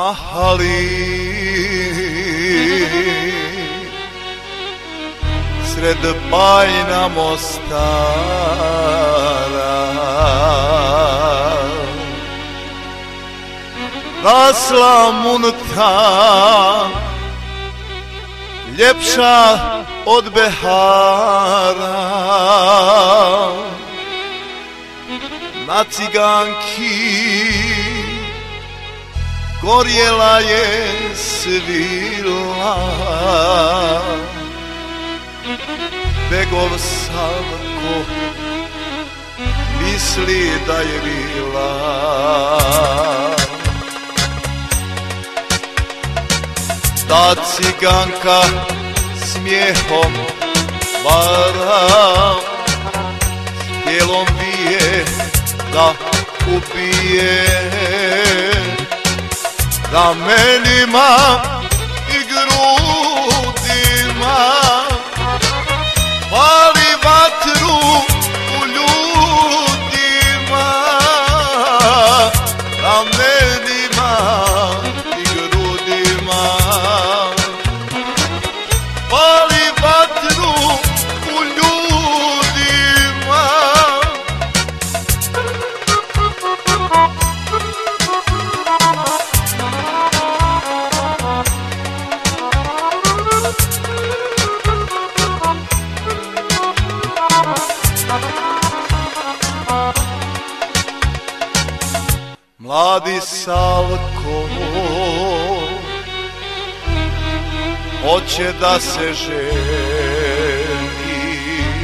mahali sred bajna Mostara rasla munta ljepša od behara. Na ciganki gorjela je svila, begov Savko misli da je bila. Ta ciganka smijehom vara, tijelom vije da ubije, ramenima i grudima pali vatru u ljudima, ramenima i grudima pali vatru u ljudima. Mladi Savko hoće da se ženi,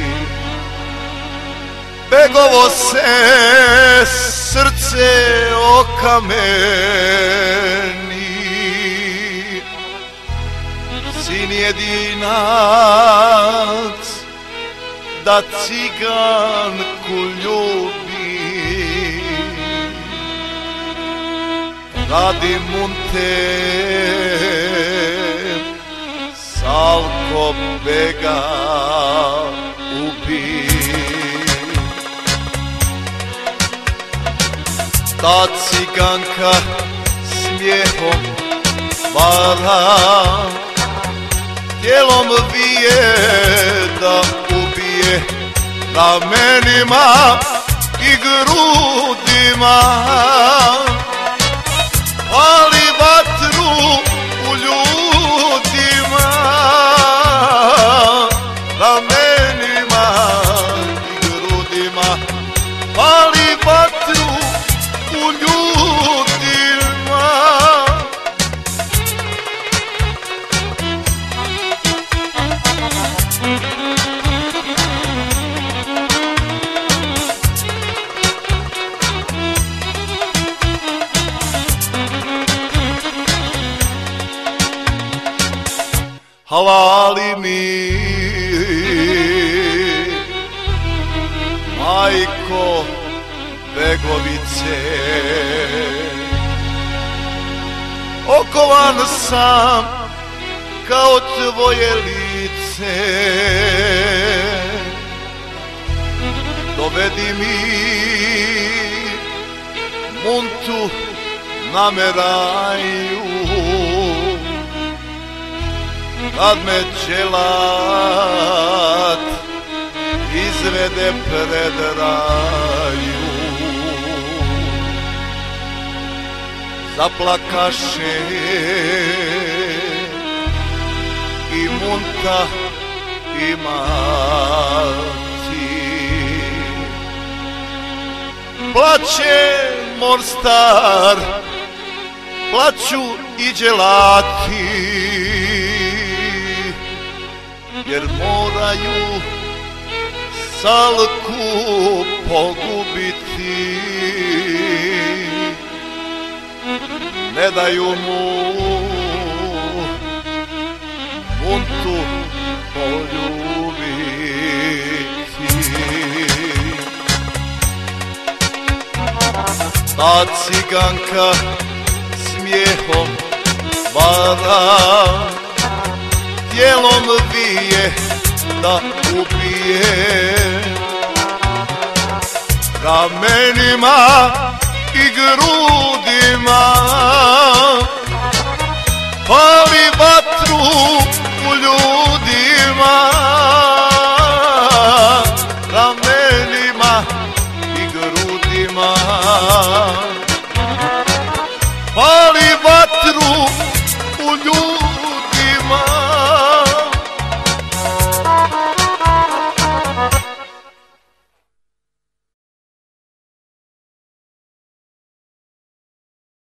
begovo se srce okameni. Sin jedinac da ciganku ljubi, radi munte Savko bega ubi. Ta ciganka smijehom vara, tijelom vije da ubije, ramenima i grudima pali vatru u ljudima, ramenima i grudima pali vatru u ljudima. Halali mi, majko Begovice, okovan sam kao tvoje lice. Dovedi mi muntu na meraju, kad me čelat izvede pred raju. Zaplakaše i munta i mati, plače Morstar, plaću i dželati, jer moraju Salku pogubiti, ne daju mu muntu poljubiti. Ta ciganka smijehom vara, tijelom vije da ubije, ramenima i grudima pali vatru